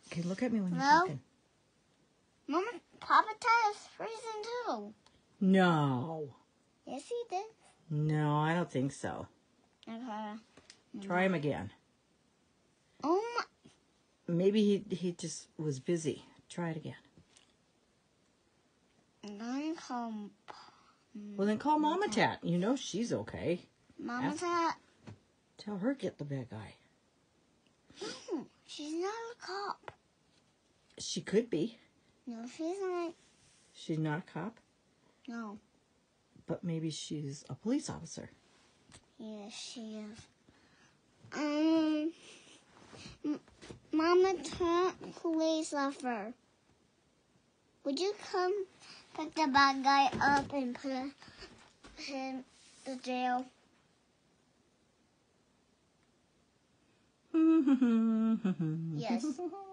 Okay, look at me when you're No. talking. Mama, Papa Ted is freezing too. No. Yes, he did. No, I don't think so. Okay. Try him again. Oh my. Maybe he just was busy. Try it again. Then call. Well, then call Mama Tat. You know she's okay. Mama Tat. Tell her get the big eye. No, she's not a cop. She could be. No, she's not. She's not a cop, No. but maybe she's a police officer. Yes, she is. Mama Tat, police officer. Would you come pick the bad guy up and put him in the jail? Yes.